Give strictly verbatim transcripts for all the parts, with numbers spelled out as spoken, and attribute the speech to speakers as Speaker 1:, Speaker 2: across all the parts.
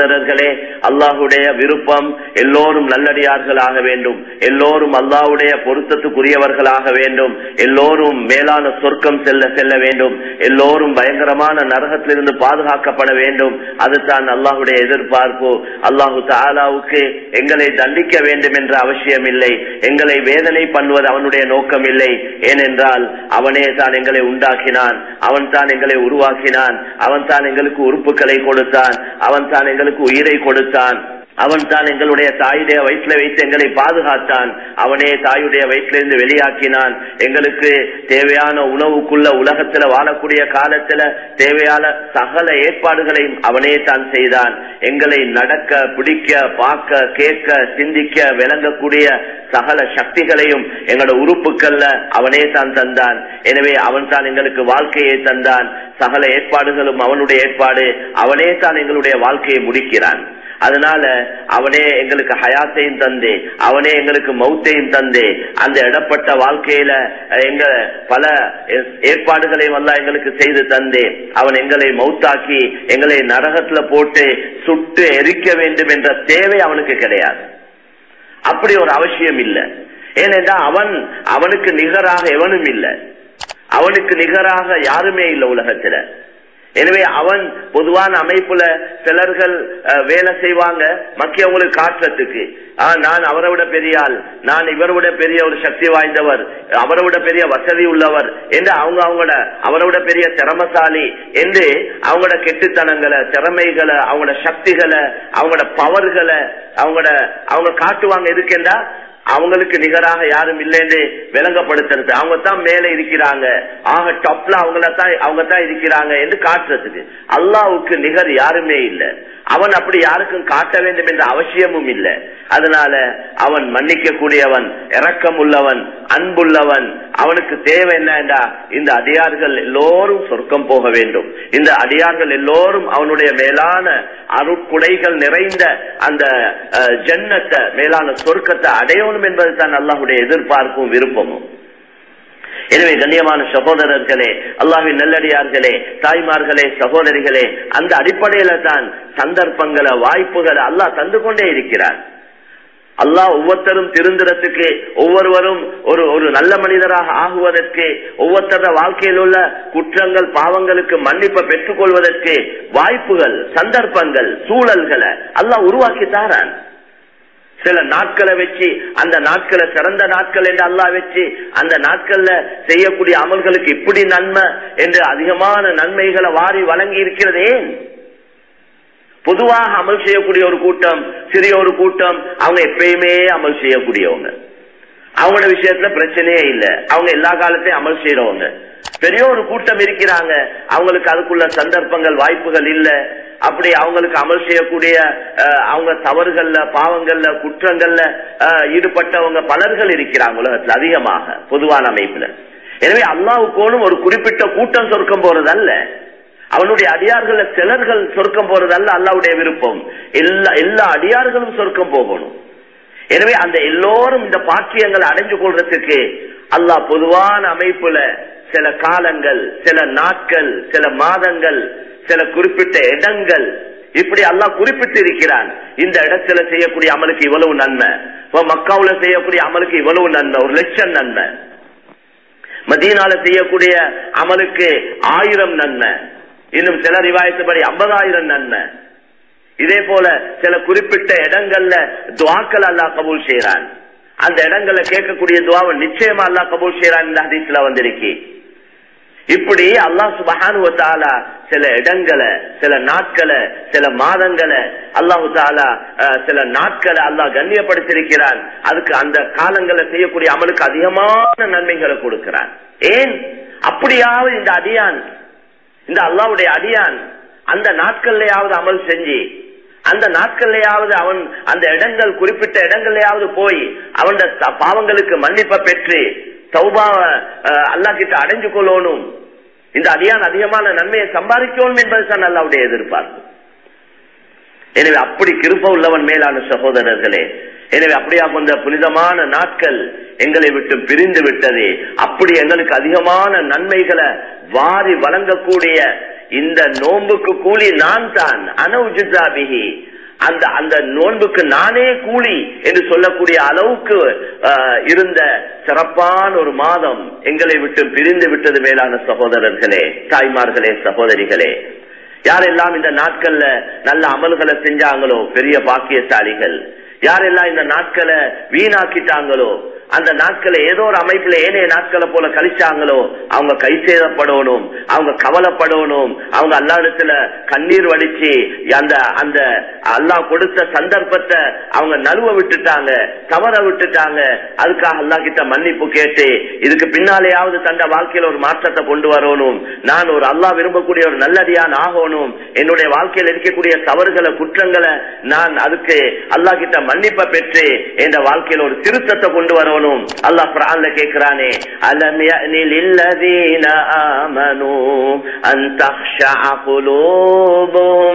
Speaker 1: அல்லாஹுடைய விருப்பம் எல்லோரும் நல்லடியார்களாக வேண்டும், எல்லோரும் அல்லாஹ்வுடைய பொருத்தத்துக்குரியவர்களாக வேண்டும், எல்லோரும் மேலான சொர்க்கம் செல்ல செல்ல வேண்டும், எல்லோரும் பயங்கரமான நரகத்திலிருந்து பாதுகாக்கப்பட வேண்டும். அதுதான் அல்லாஹுடைய எதிர்பார்ப்பு. அல்லாஹு தஆலாவுக்கு எங்களை தண்டிக்க வேண்டும் என்ற அவசியம் இல்லை, எங்களை வேதனை பண்ணுவது அவனுடைய நோக்கம் இல்லை. ஏனென்றால் அவனே தான் எங்களை உண்டாக்கினான், அவன் தான் எங்களை உருவாக்கினான், அவன் தான் எங்களுக்கு உறுப்புகளை கொடுத்தான், அவன் தான் எங்களுக்கு உயிரை கொடுத்தான், அவன் தான் எங்களுடைய தாயுடைய வயிற்றில வைத்து எங்களை பாதுகாத்தான், அவனே தாயுடைய வயிற்றிலிருந்து வெளியாக்கினான். எங்களுக்கு தேவையான உணவுக்குள்ள உலகத்துல வாழக்கூடிய காலத்துல தேவையான சகல ஏற்பாடுகளையும் அவனே தான் செய்தான். எங்களை நடக்க, பிடிக்க, பார்க்க, கேட்க, சிந்திக்க, விளங்கக்கூடிய சகல சக்திகளையும் எங்களோட உறுப்புகள்ல அவனே தான் தந்தான். எனவே அவன் தான் எங்களுக்கு வாழ்க்கையை தந்தான். சகல ஏற்பாடுகளும் அவனுடைய ஏற்பாடு. அவனே தான் எங்களுடைய வாழ்க்கையை முடிக்கிறான். அதனால அவனே எங்களுக்கு ஹயாத்தையும் தந்தே, அவனே எங்களுக்கு மௌத்தையும் தந்தே, அந்த இடப்பட்ட வாழ்க்கையில எங்க பல ஏற்பாடுகளையும் எல்லாம் எங்களுக்கு செய்து தந்தே, அவன் எங்களை மௌத்தாக்கி எங்களை நரகத்துல போட்டு சுட்டு எரிக்க வேண்டும் என்ற தேவை அவனுக்கு கிடையாது. அப்படி ஒரு அவசியம் இல்லை. ஏனென்றால் அவன் அவனுக்கு நிகராக எவனும் இல்லை, அவனுக்கு நிகராக யாருமே இல்லை உலகத்துல. எனவே அவன் பொதுவான அமைப்புல சிலர்கள் வேலை செய்வாங்க மக்கியவங்களுக்கு காட்டுறதுக்கு, நான் அவரை விட பெரிய ஆள், நான் இவரை விட பெரிய ஒரு சக்தி வாய்ந்தவர், அவரை விட பெரிய வசதி உள்ளவர் என்று அவங்க அவங்களோட அவரை விட பெரிய திறமசாலி என்று அவங்களோட கெட்டுத்தனங்களை, திறமைகளை, அவங்களோட சக்திகளை, அவங்களோட பவர்களை அவங்களோட அவங்க காட்டுவாங்க. இருக்குண்டா அவங்களுக்கு நிகராக யாரும் இல்லைன்னு விளங்கப்படுத்துறது, அவங்க தான் மேல இருக்கிறாங்க, ஆக டாப்ல அவங்கள தான் அவங்க தான் இருக்கிறாங்க என்று காட்டுறதுக்கு. அல்லாஹ்வுக்கு நிகர் யாருமே இல்லை. அவன் அப்படி யாருக்கும் காட்ட வேண்டும் என்ற அவசியமும் இல்லை. அதனால அவன் மன்னிக்க கூடியவன், இரக்கம் உள்ளவன், அன்புள்ளவன். அவனுக்கு தேவை என்னண்டா இந்த அடியார்கள் எல்லோரும் சொர்க்கம் போக வேண்டும், இந்த அடியார்கள் எல்லோரும் அவனுடைய மேலான அருட்குடைகள் நிறைந்த அந்த ஜன்னத்தை, மேலான சொர்க்கத்தை அடையணும் என்பது தான் அல்லாஹ்வுடைய எதிர்பார்ப்பும் விருப்பமும். எனவே கண்ணியமான சகோதரர்களே, அல்லாஹ்வின் நல்லடியார்களே, தாய்மார்களே, சகோதரிகளே, அந்த அடிப்படையில தான் சந்தர்ப்பங்களை, வாய்ப்புகளை அல்லாஹ் தந்து கொண்டே இருக்கிறார். அல்லாஹ் ஒவ்வொருத்தரும் திருந்துறதுக்கு, ஒவ்வொருவரும் ஒரு ஒரு நல்ல மனிதராக ஆகுவதற்கு, ஒவ்வொருத்தர வாழ்க்கையில் உள்ள குற்றங்கள், பாவங்களுக்கு மன்னிப்பை பெற்றுக் கொள்வதற்கு வாய்ப்புகள், சந்தர்ப்பங்கள், சூழல்களை அல்லாஹ் உருவாக்கி தாரான். சில நாட்களை வச்சு அந்த நாட்களை சிறந்த நாட்கள் என்று அல்லாஹ் வச்சு அந்த நாட்கள்ல செய்யக்கூடிய அமல்களுக்கு இப்படி நன்மை என்று அதிகமான நன்மைகளை வாரி வழங்கி இருக்கிறதே. பொதுவாக அமல் செய்யக்கூடிய ஒரு கூட்டம், சிறிய ஒரு கூட்டம், அவங்க எப்பயுமே அமல் செய்யக்கூடியவங்க, அவங்களோட விஷயத்துல பிரச்சனையே இல்லை, அவங்க எல்லா காலத்தையும் அமல் செய்யறவங்க. பெரிய ஒரு கூட்டம் இருக்கிறாங்க, அவங்களுக்கு அதுக்குள்ள சந்தர்ப்பங்கள், வாய்ப்புகள் இல்லை. அப்படி அவங்களுக்கு அமல் செய்யக்கூடிய அவங்க தவறுகள்ல, பாவங்கள்ல, குற்றங்கள்ல ஈடுபட்டவங்க பலர்கள் இருக்கிறாங்க உலகத்துல அதிகமாக பொதுவான அமைப்புல. எனவே அல்லாஹ்வுக்கு ஒரு குறிப்பிட்ட கூட்டம் சொர்க்கம் போறதல்ல, அவனுடைய அடியார்கள் சிலர்கள் சொர்க்கம் போறதல்ல அல்லாஹ்வுடைய விருப்பம். எல்லா எல்லா அடியார்களும் சொர்க்கம் போகணும். எனவே அந்த எல்லோரும் இந்த பாக்கியங்களை அடைஞ்சு கொள்றதுக்கு அல்லாஹ் பொதுவான அமைப்புல சில காலங்கள், சில நாட்கள், சில மாதங்கள், சில குறிப்பிட்ட இடங்கள் இப்படி அல்லாஹ் குறிப்பிட்டு இருக்கிறான். இந்த இடத்துல செய்யக்கூடிய அமலுக்கு இவ்வளவு நன்மை, மக்காவுல செய்யக்கூடிய அமலுக்கு இவ்வளவு நன்மை, ஒரு லட்சம் நன்மை, மதீனால செய்யக்கூடிய அமலுக்கு ஆயிரம் நன்மை, இன்னும் சில ரிவாயத்துப்படி ஐம்பதாயிரம் நன்மை. இதே போல சில குறிப்பிட்ட இடங்கள்ல துஆக்கள் அல்லாஹ் கபூல் செய்யறான். அந்த இடங்கள்ல கேட்கக்கூடிய துஆவை நிச்சயமா அல்லாஹ் கபூல் செய்யறான். இந்த ஹதீஸ்ல வந்திருக்கு. இப்படி அல்லாஹ் சுப்ஹானஹு வ தஆலா சில இடங்களை, சில நாட்களை, சில மாதங்களை அல்லாஹு தஆலா சில நாட்களை அல்லாஹ் கண்ணியப்படுத்தியிருக்கிறான். அதுக்கு அந்த காலங்களை செய்யக்கூடிய அமலுக்கு அதிகமான நன்மைகளை கொடுக்கிறான். ஏன் அப்படியாவது இந்த அடியான், இந்த அல்லாஹ்வுடைய அடியான் அந்த நாட்கள்லயாவது அமல் செஞ்சு, அந்த நாட்கள்லயாவது அவன் அந்த இடங்கள், குறிப்பிட்ட இடங்கள்லயாவது போய் அவன் பாவங்களுக்கு மன்னிப்பை பெற்று தௌபாவை அல்லாஹ் கிட்ட அடைஞ்சு கொள்ளணும், இந்த அடியான் அதிகமான நன்மையை சம்பாதிக்கணும் என்பதுதான் அல்லாஹ்வுடைய எதிர்பார்ப்பு. எனவே அப்படி கிருபை உள்ளவன் மேலான சகோதரர்களே, எனவே அப்படியா கொஞ்ச புனிதமான நாட்கள் எங்களை விட்டு பிரிந்து விட்டது. அப்படி எங்களுக்கு அதிகமான நன்மைகளை வாரி வழங்கக்கூடிய இந்த நோன்புக்கு கூலி நான் தான், அனௌஜிசாபிஹி, அந்த அந்த நோன்புக்கு நானே கூலி என்று சொல்லக்கூடிய அளவுக்கு இருந்த சிறப்பான ஒரு மாதம் எங்களை விட்டு பிரிந்து விட்டது. மேலான சகோதரர்களே, தாய்மார்களே, சகோதரிகளே, யாரெல்லாம் இந்த நாட்கள்ல நல்ல அமல்களை செஞ்சாங்களோ பெரிய பாக்கியசாலிகள். யாரெல்லாம் இந்த நாட்களை வீணாக்கிட்டாங்களோ, அந்த நாட்களை ஏதோ ஒரு அமைப்புல ஏனைய நாட்களை போல கழிச்சாங்களோ, அவங்க கை சேதப்படணும், அவங்க கவலைப்படணும், அவங்க அல்லா இடத்துல கண்ணீர் வடிச்சு அந்த அந்த அல்லாஹ் கொடுத்த சந்தர்ப்பத்தை அவங்க நழுவ விட்டுட்டாங்க, தவற விட்டுட்டாங்க. அதுக்காக அல்லாஹ் கிட்ட மன்னிப்பு கேட்டு இதுக்கு பின்னாலேயாவது தந்த வாழ்க்கையில ஒரு மாற்றத்தை கொண்டு வரணும், நான் ஒரு அல்லாஹ் விரும்பக்கூடிய ஒரு நல்லடியான் ஆகணும், என்னுடைய வாழ்க்கையில் இருக்கக்கூடிய தவறுகளை குற்றங்களை நான் அதுக்கு அல்லாஹ் கிட்ட மன்னிப்பை பெற்று என்ற வாழ்க்கையில ஒரு திருத்தத்தை கொண்டு வரணும். அல்லாஹ் குர்ஆன்ல கேக்குறானே, அலம் யஅனி லில்லதீன ஆமனூ அன் தக்ஷஅ குலூபுஹும்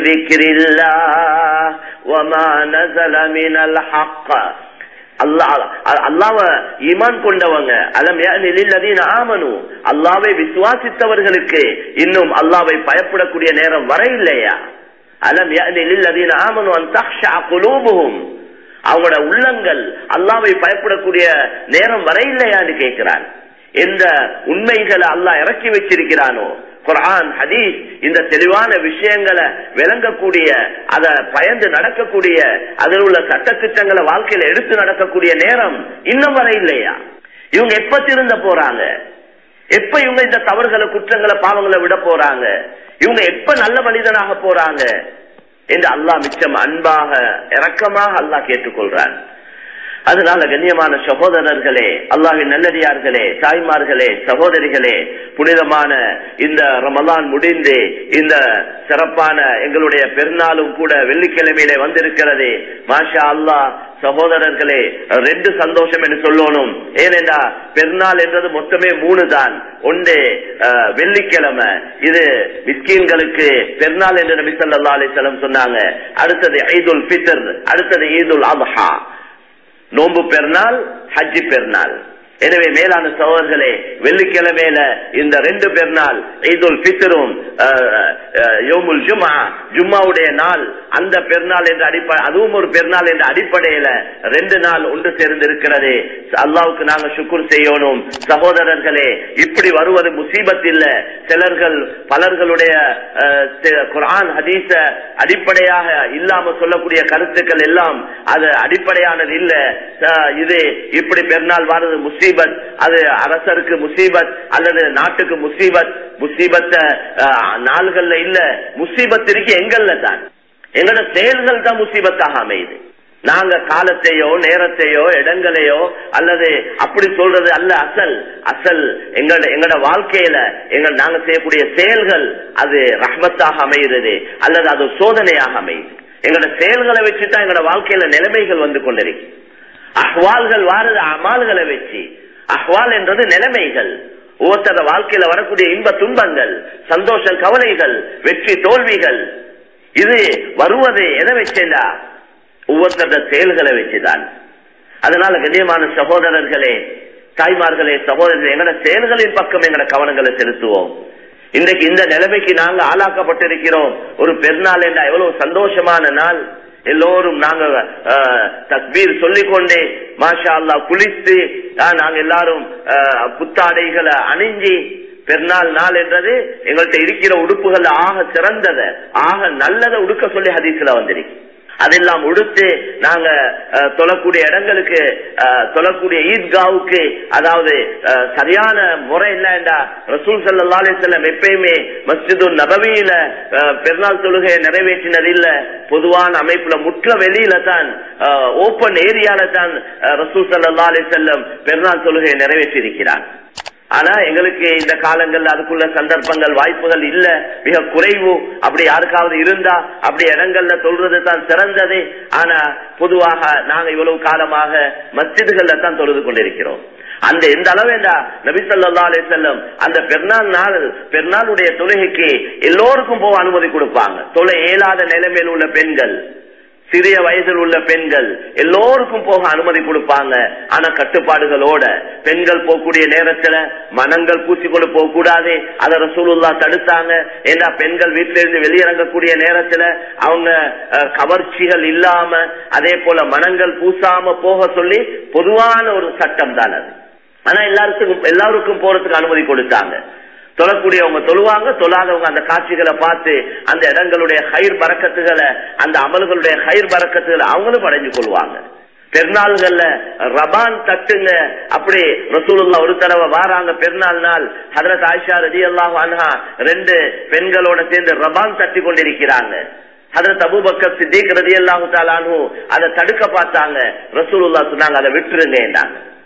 Speaker 1: லிذிக்ரில்லாஹ் வமா நஸல மினல் ஹக். அல்லாஹ் அல்லாஹ்வை ஈமான் கொண்டவங்க, அலம் யஅனி லில்லதீன ஆமனூ, அல்லாஹ்வை விசுவாசித்தவர்களுக்கு இன்னும் அல்லாஹ்வை பயப்படக்கூடிய நேரம் வர இல்லையா? அலம் யஅனி லில்லதீன ஆமனூ அன் தக்ஷஅ குலூபுஹும், அவங்களோட உள்ளங்கள் அல்லாஹ்வை பயப்படக்கூடிய நேரம் வர இல்லையான்னு கேட்கிறான். எந்த உண்மைகளை அல்லாஹ் இறக்கி வச்சிருக்கிறானோ, குர்ஆன் ஹதீஸ் இந்த தெளிவான விஷயங்களை விளங்கக்கூடிய, அதை பயந்து நடக்கக்கூடிய, அதில் உள்ள சட்டத்திட்டங்களை வாழ்க்கையில எடுத்து நடக்கக்கூடிய நேரம் இன்னும் வர இல்லையா? இவங்க எப்ப திருந்த போறாங்க? எப்ப இவங்க இந்த தவறுகளை, குற்றங்களை, பாவங்களை விட போறாங்க? இவங்க எப்ப நல்ல மனிதனாக போறாங்க என்று அல்லாஹ் மிச்சம் அன்பாக இரக்கமாக அல்லாஹ் கேட்டுக்கொள்றான். அதனால கண்ணியமான சகோதரர்களே, அல்லாஹ்வின் நல்லடியார்களே, தாய்மார்களே, சகோதரிகளே, புனிதமான இந்த ரமலான் முடிந்து இந்த சிறப்பான எங்களுடைய பெருநாளும் கூட வெள்ளிக்கிழமையிலே வந்திருக்கிறது. மாஷா அல்லாஹ் சகோதரர்களே, ரெண்டு சந்தோஷம் என்று சொல்லணும். ஏனென்றா பெருநாள் என்றது மொத்தமே மூணு தான். ஒன்று வெள்ளிக்கிழமை, இது மிஸ்கீன்களுக்கு பெருநாள் என்று நபி ஸல்லல்லாஹு அலைஹி வஸல்லம் சொன்னாங்க. அடுத்தது ஈதுல் ஃபித்ர், அடுத்தது ஈதுல் அத்ஹா, நோன்பு பெருநாள், ஹஜ்ஜி பெருநாள். எனவே மேலான சகோதரர்களே, வெள்ளிக்கிழமையில இந்த ரெண்டு பெருநாள், ஈதுல் ஃபித்ரும் யௌமுல் ஜும்ஆ, ஜும்மாவுடைய நாள், அந்த பெருநாள் என்ற அடிப்படை, அதுவும் ஒரு பெருநாள் என்ற அடிப்படையில ரெண்டு நாள் ஒன்று சேர்ந்து இருக்கிறது. அல்லாஹ்வுக்கு நாங்க ஷுக்ர் செய்யணும். சகோதரர்களே, இப்படி வருவது முசீபத் இல்ல. சிலர்கள் பலர்களுடைய குர்ஆன் ஹதீஸ அடிப்படையாக இல்லாம சொல்லக்கூடிய கருத்துக்கள் எல்லாம் அது அடிப்படையானது இல்ல. இது இப்படி பெருநாள் வருது முஸ்லீம், அது அரசருக்கு முசீபத் அல்லது நாட்டுக்கு முசீபத். முசீபத்த நாள்கள்ல இல்ல, முசீபத் இருக்கு எங்கள்ல தான். எங்களோட செயல்கள் தான் முசீபத்தாக அமையுது. நாங்க காலத்தையோ நேரத்தையோ இடங்களையோ அல்லது அப்படி சொல்றது அல்ல அசல். அசல் எங்களோட எங்களோட வாழ்க்கையில எங்கள் நாங்க செய்யக்கூடிய செயல்கள் அது ரஹ்மத்தாக அமைகிறது அல்லது அது சோதனையாக அமையுது. எங்களோட செயல்களை வச்சுதான் எங்களோட வாழ்க்கையில நிலைமைகள் வந்து கொண்டிருக்கு. அஹ்வால்கள் வாரது அமால்களை வச்சு. அஹ்வால் என்றது நிலைமைகள், ஒவ்வொருத்தர வாழ்க்கையில வரக்கூடிய இன்ப துன்பங்கள், சந்தோஷம், கவலைகள், வெற்றி தோல்விகள், இது வருவது எதை வச்சேண்டா ஒவ்வொருத்தர செயல்களை வச்சுதான். அதனால கண்ணியமான சகோதரர்களே, தாய்மார்களே, சகோதரர்களே, எங்களோட செயல்களின் பக்கம் எங்களோட கவனங்களை செலுத்துவோம். இன்றைக்கு இந்த நிலைமைக்கு நாங்க ஆளாக்கப்பட்டிருக்கிறோம். ஒரு பெருநாள் என்ற எவ்வளவு சந்தோஷமான நாள். எல்லோரும் நாங்க தக்பீர் சொல்லிக்கொண்டே மாஷா அல்லாஹ் குளித்து நாங்க எல்லாரும் புத்தாடைகளை அணிஞ்சி, பெருநாள் நாள் என்றது எங்கள்கிட்ட இருக்கிற உடுப்புகள் ஆக சிறந்தத ஆக நல்லதை உடுக்க சொல்லி ஹதீஸ்ல வந்திருக்கு. அதெல்லாம் உடுத்து நாங்க தொழக்கூடிய இடங்களுக்கு, தொழக்கூடிய ஈத்காவுக்கு, அதாவது சரியான முறை இல்லைண்டா ரசூல் ஸல்லல்லாஹு அலைஹி வஸல்லம் எப்பயுமே மஸ்ஜிது நபவியில பெருநாள் தொழுகையை நிறைவேற்றினது இல்ல. பொதுவான அமைப்புல முற்ற வெளியில தான், ஓப்பன் ஏரியால தான் ரசூல் ஸல்லல்லாஹு அலைஹி வஸல்லம் பெருநாள் தொழுகையை நிறைவேற்றி இருக்கிறார். ஆனா எங்களுக்கு இந்த காலங்கள்ல அதுக்குள்ள சந்தர்ப்பங்கள், வாய்ப்புகள் இல்ல, மிக குறைவு. அப்படி யாருக்காவது இருந்தா அப்படி இடங்கள்ல சொல்றது தான் சிறந்தது. ஆனா பொதுவாக நாங்க இவ்வளவு காலமாக மஸ்ஜிதுகள்ல தான் தொழுது கொண்டிருக்கிறோம். அந்த எந்த அளவேண்டா நபி ஸல்லல்லாஹு அலைஹி வஸல்லம் அந்த பெருநாள் நாள், பெருநாளுடைய தொழுகைக்கு எல்லோருக்கும் போக அனுமதி கொடுப்பாங்க. தொலை இயலாத நிலைமையில் உள்ள பெண்கள், சிறிய வயதில் உள்ள பெண்கள் எல்லோருக்கும் போக அனுமதி கொடுப்பாங்க. ஆனா கட்டுப்பாடுகளோட. பெண்கள் போகக்கூடிய நேரத்துல மனங்கள் பூச்சிக்கொண்டு போக கூடாது, அதை ரசூலுல்லாஹ் தடுத்தாங்க. ஏன்னா பெண்கள் வீட்டில இருந்து வெளியிறங்கக்கூடிய நேரத்துல அவங்க கவர்ச்சிகள் இல்லாம அதே போல மனங்கள் பூசாம போக சொல்லி பொதுவான ஒரு சட்டம் தான் அது. ஆனா எல்லாருக்கும் எல்லாருக்கும் போறதுக்கு அனுமதி கொடுத்தாங்க. தொழக்கூடியவங்க தொழுவாங்க, தொழாதவங்க அந்த காட்சிகளை பார்த்து அந்த இடங்களுடைய ஹைர் பரக்கத்துகளை, அந்த அமல்களுடைய ஹைர் பரக்கத்துகளை அவங்களும் அடைஞ்சு கொள்வாங்க. பெருநாள்கள்ல ரபான் தட்டுங்க அப்படி ரசூலுல்லாஹ் ஒரு தடவை வாராங்க. பெருநாள் நாள் ஹஜ்ரத் ஆயிஷா ரலியல்லாஹு அன்ஹா ரெண்டு பெண்களோட சேர்ந்து ரபான் தட்டி கொண்டிருக்கிறாங்க. ஹஜ்ரத் அபூபக்கர் சித்திக் ரலியல்லாஹு தஆலா அன்ஹு அதை தடுக்க பார்த்தாங்க. ரசூலுல்லாஹ் சொன்னாங்க அதை விட்டுருங்க.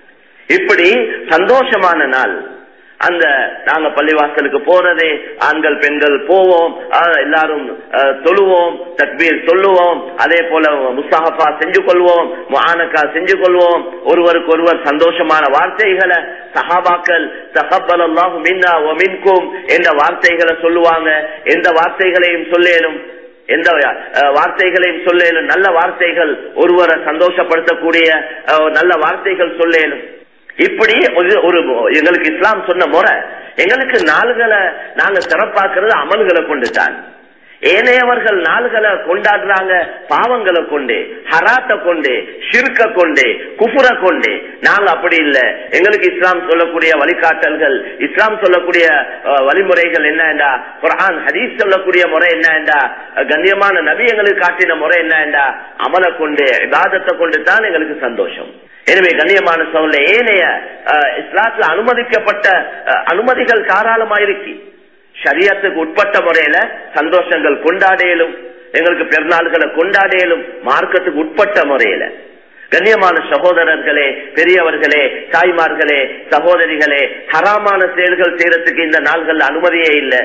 Speaker 1: இப்படி சந்தோஷமான நாள். அந்த நாங்க பள்ளிவாசலுக்கு போறதே ஆண்கள் பெண்கள் போவோம், எல்லாரும் தொழுவோம், தக்பீர் சொல்லுவோம், அதே போல முஸ்தஹபா செஞ்சு கொள்வோம், முஆனகா செஞ்சு கொள்வோம். ஒருவருக்கு ஒருவர் சந்தோஷமான வார்த்தைகளை சஹாபாக்கள் தகப்பலல்லாஹு மின்னா வ மின்கும் என்ற வார்த்தைகளை சொல்லுவாங்க. எந்த வார்த்தைகளையும் சொல்லேனும், எந்த வார்த்தைகளையும் சொல்லேனும், நல்ல வார்த்தைகள், ஒருவரை சந்தோஷப்படுத்தக்கூடிய நல்ல வார்த்தைகள் சொல்லேனும். இப்படி ஒரு எங்களுக்கு இஸ்லாம் சொன்ன முறை. எங்களுக்கு நாள்களை நாங்க சிறப்பாக்குறது அமல்களை கொண்டுதான். ஏனையவர்கள் நாள்களை கொண்டாடுறாங்க பாவங்களை கொண்டு, ஹராத்தை கொண்டு, ஷிர்க கொண்டு, குஃபுர கொண்டு. நாங்க அப்படி இல்லை. எங்களுக்கு இஸ்லாம் சொல்லக்கூடிய வழிகாட்டல்கள், இஸ்லாம் சொல்லக்கூடிய வழிமுறைகள் என்னண்டா, குர்ஆன் ஹதீஸ் சொல்லக்கூடிய முறை என்னண்டா, கண்ணியமான நபி எங்களுக்கு காட்டின முறை என்னண்டா, அமலை கொண்டு இபாதத்தை கொண்டு தான் எங்களுக்கு சந்தோஷம். எனவே கண்ணியமான சொல்ல ஏனைய இஸ்லாத்துல அனுமதிக்கப்பட்ட அனுமதிகள் தாராளமாயிருக்கு. ஷரியத்துக்கு உட்பட்ட முறையில சந்தோஷங்கள் கொண்டாடையிலும், எங்களுக்கு பெருநாள்களை கொண்டாடையிலும் மார்க்கத்துக்கு உட்பட்ட முறையில. கண்ணியமான சகோதரர்களே, பெரியவர்களே, தாய்மார்களே, சகோதரிகளே, ஹராமான செயல்கள் செய்யறதுக்கு இந்த நாள்கள் அனுமதியே இல்லை.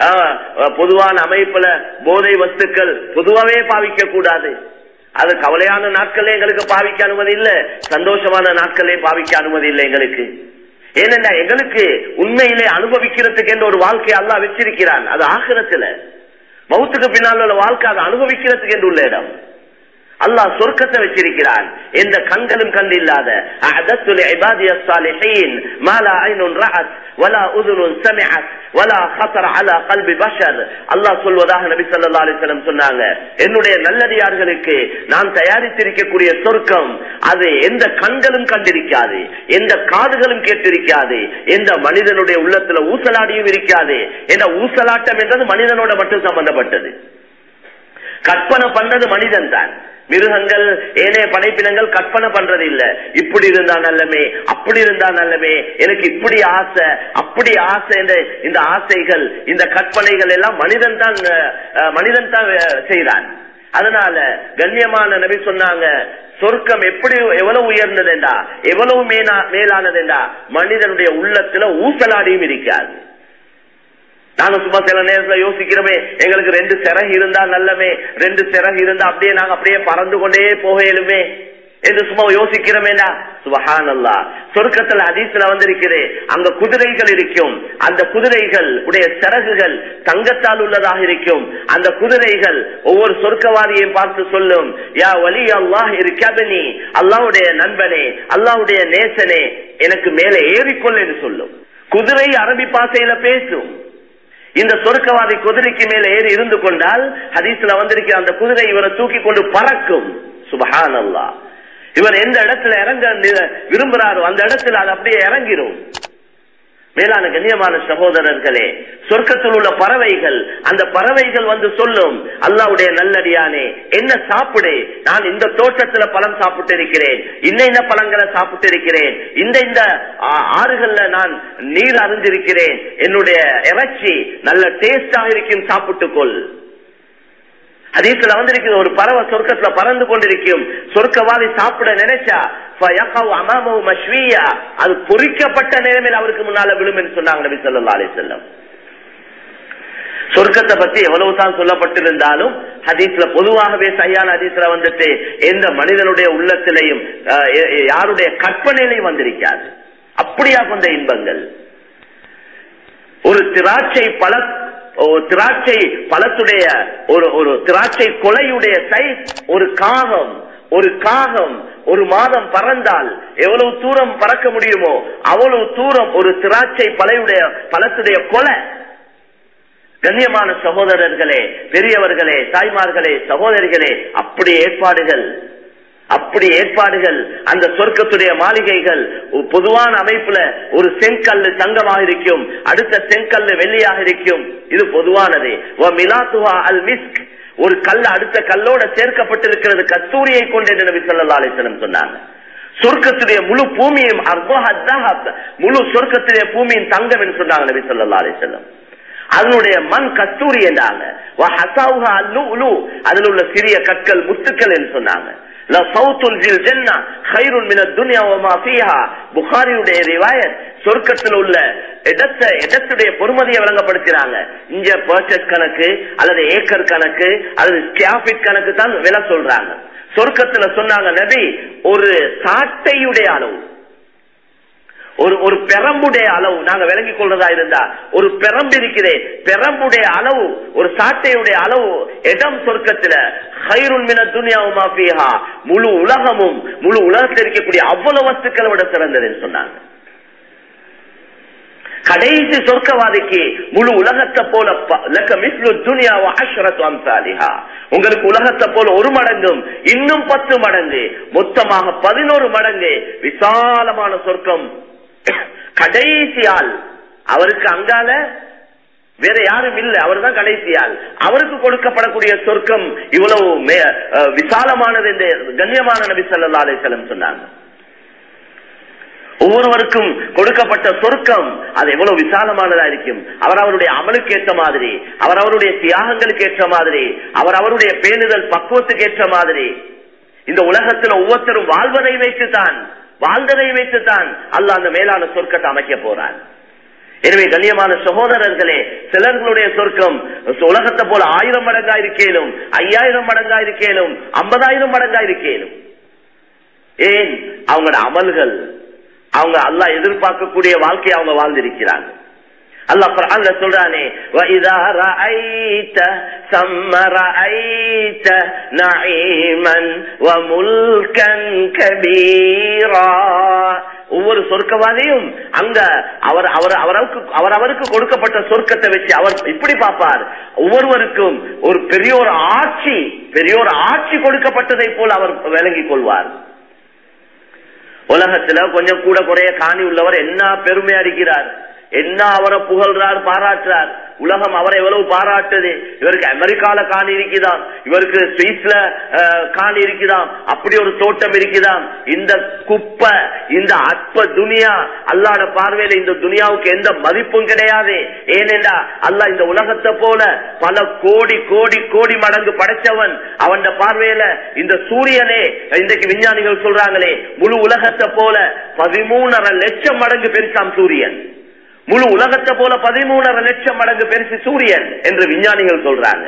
Speaker 1: பொதுவான அமைப்புல போதை வஸ்துக்கள் பொதுவாவே பாவிக்க கூடாது. அது கவலையான நாட்களே எங்களுக்கு பாவிக்க அனுமதி இல்லை, சந்தோஷமான நாட்களே பாவிக்க அனுமதி இல்லை எங்களுக்கு. ஏனென்றா எங்களுக்கு உண்மையிலே அனுபவிக்கிறதுக்கு என்ற ஒரு வாழ்க்கை அல்லாஹ் வச்சிருக்கிறான். அது ஆகிரத்துல மவுத்துக்கு பின்னால் உள்ள வாழ்க்கை அதை அனுபவிக்கிறதுக்கு என்று உள்ள இடம். அல்லாஹ் சொர்க்கத்தை வச்சிருக்கிறான். எந்த கண்களும் கண்டு இல்லாத அஅதத்து இபாதியஸ் ஸாலிஹீன் மா லா ஐனுன் ரஅத் வலா உதுனுன் சமிஅத் வலா خطر على قلب بشر. அல்லாஹ் சொல்வதாக நபி ஸல்லல்லாஹு அலைஹி வஸல்லம் சொன்னாங்க, என்னுடைய நல்லடியார்களுக்கு நான் தயாரித்திருக்கக்கூடிய சொர்க்கம் அது எந்த கண்களும் கண்டிருக்காது, எந்த காதுகளும் கேட்டிருக்காது, எந்த மனிதனுடைய உள்ளத்துல ஊசலாடியும் இருக்காது. என்ற ஊசலாட்டம் என்றது மனிதனோட மட்டும் சம்பந்தப்பட்டது. கற்பனை பண்ணது மனிதன் தான். மிருகங்கள் ஏனைய படைப்பினங்கள் கற்பனை பண்றது இல்ல. இப்படி இருந்தா நல்லமே, அப்படி இருந்தா நல்லமே, எனக்கு இப்படி ஆசை, அப்படி ஆசை என்ற இந்த ஆசைகள், இந்த கற்பனைகள் எல்லாம் மனிதன் தான் மனிதன் தான் செய்கிறான். அதனால கண்ணியமான நபி சொன்னாங்க, சொர்க்கம் எப்படி எவ்வளவு உயர்ந்ததுண்டா, எவ்வளவு மேலானதுண்டா, மனிதனுடைய உள்ளத்துல ஊசலாடியும் இருக்காது. நாங்க சும்மா சில நேரத்துல யோசிக்கிறோமே, எங்களுக்கு ரெண்டு சிறகு இருந்தா நல்லமே, ரெண்டு சிறகு இருந்தா அப்படியே நாங்க அப்படியே பறந்து கொண்டே போகலுமே என்று சும்மா யோசிக்கிறோமேடா. சுப்ஹானல்லாஹ், சொர்க்கத்துல ஹதீஸ்ல வந்திருக்கிறே, அங்க குதிரைகள் இருக்கும். அந்த குதிரைகள் உடைய சிறகுகள் தங்கத்தால் உள்ளதாக இருக்கும். அந்த குதிரைகள் ஒவ்வொரு சொர்க்கவாதியையும் பார்த்து சொல்லும், யா வலி அல்லாஹ் இருக்கபனி, அல்லாஹ்வுடைய நண்பனே, அல்லாஹ்வுடைய நேசனே, எனக்கு மேலே ஏறிக்கொள் என்று சொல்லும். குதிரை அரபி பாசையில பேசும். இந்த சொர்க்கவாதி குதிரைக்கு மேல ஏறி இருந்து கொண்டால் ஹதீஸ்ல வந்திருக்கிற அந்த குதிரை இவரை தூக்கி கொண்டு பறக்கும். சுப்ஹானல்லாஹ், இவர் எந்த இடத்துல இறங்க விரும்புறாரோ அந்த இடத்துல அது அப்படியே இறங்கிரும். மேலான கண்ணியமான சகோதரர்களே, சொர்க்கத்தில் உள்ள பறவைகள், அந்த பறவைகள் வந்து சொல்லும், அல்லாஹ்வுடைய நல்லடியானே என்ன சாப்பிடு, நான் இந்த தோட்டத்துல பழம் சாப்பிட்டு இருக்கிறேன், இன்ன இந்த பழங்களை சாப்பிட்டு இருக்கிறேன், இந்த இந்த ஆறுகள்ல நான் நீர் அறிந்திருக்கிறேன், என்னுடைய இறைச்சி நல்ல டேஸ்டாக இருக்கும், சாப்பிட்டுக்கொள். ஹதீஸ்ல வந்திருக்கிற ஒரு பறவை சொர்க்கத்துல பறந்து கொண்டிருக்கும். சொர்க்கவாதி சாப்பிட நினைச்சா அது பொறிக்கப்பட்ட நிலைமையில் அவருக்கு முன்னால விழும் என்று சொன்னாங்க நபி ஸல்லல்லாஹு அலைஹி வஸல்லம். சொர்க்கத்தை பத்தி எவ்வளவுதான் சொல்லப்பட்டிருந்தாலும் ஹதீஸ்ல பொதுவாகவே சரியான ஹதீஸ்ல வந்துட்டு எந்த மனிதனுடைய உள்ளத்திலையும் யாருடைய கற்பனையிலையும் வந்திருக்காது. அப்படியா கொண்ட இன்பங்கள். ஒரு திராட்சை பழ திராட்சை பழத்துடைய ஒரு ஒரு திராட்சை கொலையுடைய சைஸ் ஒரு காகம் ஒரு காகம் ஒரு மாதம் பறந்தால் எவ்வளவு தூரம் பறக்க முடியுமோ அவ்வளவு தூரம் ஒரு திராட்சை பழையுடைய பழத்துடைய கொலை. கண்ணியமான சகோதரர்களே, பெரியவர்களே, தாய்மார்களே, சகோதரிகளே, அப்படி ஏற்பாடுகள் அப்படி ஏற்பாடுகள். அந்த சொர்க்கத்துடைய மாளிகைகள் பொதுவான அமைப்புல ஒரு செங்கல்லு தங்கமாக இருக்கும், அடுத்த செங்கல்லு வெள்ளியாக இருக்கும். இது பொதுவானது. அல் மிஸ்க், ஒரு கல் அடுத்த கல்லோட சேர்க்கப்பட்டிருக்கிறது கஸ்தூரியை கொண்டு நபி ஸல்லல்லாஹு அலைஹி வஸல்லம் சொன்னாங்க. சொர்க்கத்துடைய முழு பூமியும் முழு சொர்க்கத்துடைய பூமியின் தங்கம் என்று சொன்னாங்க நபி ஸல்லல்லாஹு அலைஹி வஸல்லம். அதனுடைய மண் கஸ்தூரி என்றாங்க. அதில் உள்ள சிறிய கற்கள் முத்துக்கள் என்று சொன்னாங்க. சொர்க்கத்தில் உள்ள இடத்தை இடத்துடைய பொறுமதியை வழங்கப்படுத்துறாங்க. இங்க பர்ச்சேஸ் கணக்கு அல்லது ஏக்கர் கணக்கு அல்லது ஸ்கொயர் கணக்கு தான் விலை சொல்றாங்க. சொர்க்கத்துல சொன்னாங்க நபி, ஒரு சாட்டையுடைய அளவு, ஒரு ஒரு பெரம்புடைய அளவு நாங்க விளங்கிக் கொள்றதா இருந்தா, ஒரு பெரம்பு இருக்கிறே, பெரம்புடைய அளவு ஒரு சாட்டையுடைய அளவு இடம் சொர்க்கத்துல கைருன் மின துன்யா வமா ஃபீஹா, முழு உலகமும் முழு உலகத்தில் இருக்கக்கூடிய அவ்வளவு வஸ்துக்களை விட சிறந்ததுன்னு சொன்னாங்க. கடைசி சொர்க்கவாதிக்கு முழு உலகத்தை போல உங்களுக்கு உலகத்தை போல ஒரு மடங்கும் இன்னும் பத்து மடங்கு மொத்தமாக பதினோரு மடங்கு விசாலமான சொர்க்கம். கடைசியால் அவருக்கு அங்கால வேற யாரும் இல்லை, அவர் தான் கடைசியால். அவருக்கு கொடுக்கப்படக்கூடிய சொர்க்கம் இவ்வளவு விசாலமானது என்று கண்ணியமான நபி ஸல்லல்லாஹு அலைஹி வஸல்லம் சொன்னாங்க. ஒவ்வொருவருக்கும் கொடுக்கப்பட்ட சொர்க்கம் அது எவ்வளவு விசாலமானதா இருக்கும். அவர் அவருடைய அமலுக்கு ஏற்ற மாதிரி, அவர் அவருடைய தியாகங்களுக்கு ஏற்ற மாதிரி, அவர் அவருடைய பேணுதல் பக்குவத்துக்கு ஏற்ற மாதிரி இந்த உலகத்தில் ஒவ்வொருத்தரும் வாழ்வதை வைத்துத்தான் வாழ்ந்ததை வைத்துத்தான் அல்லாஹ் அந்த மேலான சொர்க்கத்தை அமைக்க போறான். எனவே கண்ணியமான சகோதரர்களே, சிலர்களுடைய சொர்க்கம் உலகத்தை போல ஆயிரம் மடங்கா இருக்கேனும், ஐயாயிரம் மடங்கா இருக்கேனும், ஐம்பதாயிரம் மடங்கா இருக்கேனும். ஏன்? அவங்களோட அமல்கள், அவங்க அல்லாஹ் எதிர்பார்க்கக்கூடிய வாழ்க்கையை அவங்க வாழ்ந்திருக்கிறாங்க. அல்லாஹ் குர்ஆன்ல சொல்றானே, وَإِذَا رَأَيْتَ ثَمَّ رَأَيْتَ نَعِيمًا وَمُلْكًا كَبِيرًا. ஒவ்வொரு சொர்க்கவாதியும் அங்க அவர் அவருக்கு அவரவருக்கு கொடுக்கப்பட்ட சொர்க்கத்தை வச்சு அவர் இப்படி பார்ப்பார். ஒவ்வொருவருக்கும் ஒரு பெரிய ஒரு ஆட்சி பெரிய ஒரு ஆட்சி கொடுக்கப்பட்டதை போல் அவர் விளங்கிக் கொள்வார். உலகத்துல கொஞ்சம் கூட குறைய காணி உள்ளவர் என்ன பெருமையா இருக்கிறார், என்ன அவரை புகழ்றார், பாராட்டுறார். உலகம் அவரை எவ்வளவு பாராட்டுது. இவருக்கு அமெரிக்கால காணி இருக்குதாம், இவருக்கு ஸ்வீஸ்ல காணி இருக்குதாம், அப்படி ஒரு தோட்டம் இருக்குதாம். இந்த குப்பை, இந்த அற்ப துனியா அல்லாஹ்வுடைய பார்வையில இந்த துனியாவுக்கு எந்த மதிப்பும் கிடையாது. ஏனென்றா அல்லாஹ் இந்த உலகத்தை போல பல கோடி கோடி கோடி மடங்கு படைச்சவன். அவன் பார்வையில இந்த சூரியனே, இன்றைக்கு விஞ்ஞானிகள் சொல்றாங்களே, முழு உலகத்தை போல பதிமூணரை லட்சம் மடங்கு பெருசாம் சூரியன். முழு உலகத்தை போல பதிமூணரை லட்சம் மடங்கு பெருசு சூரியன் என்று விஞ்ஞானிகள் சொல்றாங்க.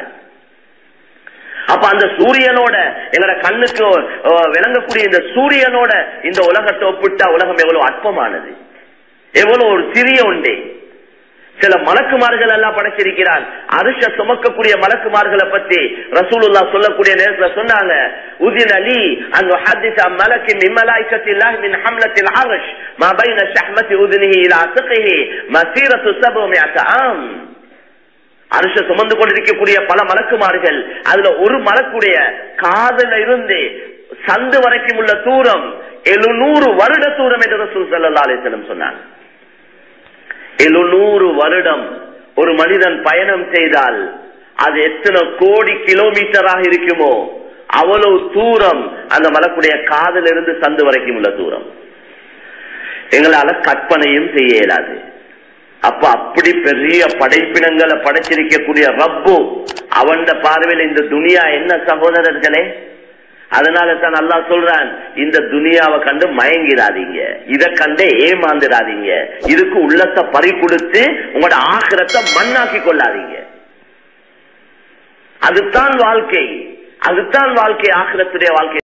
Speaker 1: அப்ப அந்த சூரியனோட எங்களோட கண்ணுக்கு விளங்கக்கூடிய இந்த சூரியனோட இந்த உலகத்தை ஒப்பிட்டா உலகம் எவ்வளவு அற்பமானது, எவ்வளவு ஒரு சிறிய ஒன்றே. சில மலக்குமார்கள் எல்லாம் படைச்சிருக்கிறான். அரிஷ சுமக்கக்கூடிய மலக்குமார்களை பத்தி ரசூலுல்லாஹ் சொல்லக்கூடிய நேரத்தில் சொன்னாங்க, உதின லீ அன் உஹதிஸ மலக்கின் மின் மலாயிகத்தில்லாஹி மின் ஹம்லத்தில் அர்ஷ் மா பைன ஷஹ்மத்தி உதினிஹி இலா அத்கிஹி மஸீரத்து சபுமியத ஆம். அரிஷ சுமந்து கொண்டிருக்கக்கூடிய பல மலக்குமார்கள், அதுல ஒரு மலக்குடைய காதுல இருந்து சந்து வரைக்கும் உள்ள தூரம் எழுநூறு வருட தூரம் என்று ரசூல் ஸல்லல்லாஹு அலைஹி வஸல்லம் சொன்னாங்க. எழுநூறு வருடம் ஒரு மனிதன் பயணம் செய்தால் அது எத்தனை கோடி கிலோமீட்டராக இருக்குமோ அவ்வளவு தூரம் அந்த மலக்குடைய காதில் இருந்து சந்து வரைக்கும் உள்ள தூரம் எங்களால கற்பனையும் செய்ய இயலாது. அப்ப அப்படி பெரிய படைப்பினங்களை படைச்சிருக்கக்கூடிய ரப்பு அவன் பார்வையில் இந்த துனியா என்ன சகோதரர்களே? அதனால தான் அல்லாஹ் சொல்றான், இந்த துனியாவை கண்டு மயங்கிடாதீங்க, இதை கண்டே ஏமாந்துடாதீங்க, இதுக்கு உள்ளத்தை பறி கொடுத்து உங்களோட ஆகிரத்தை மண்ணாக்கி கொள்ளாதீங்க. அதுதான் வாழ்க்கை, அதுதான் வாழ்க்கை, ஆகிரத்துடைய வாழ்க்கை.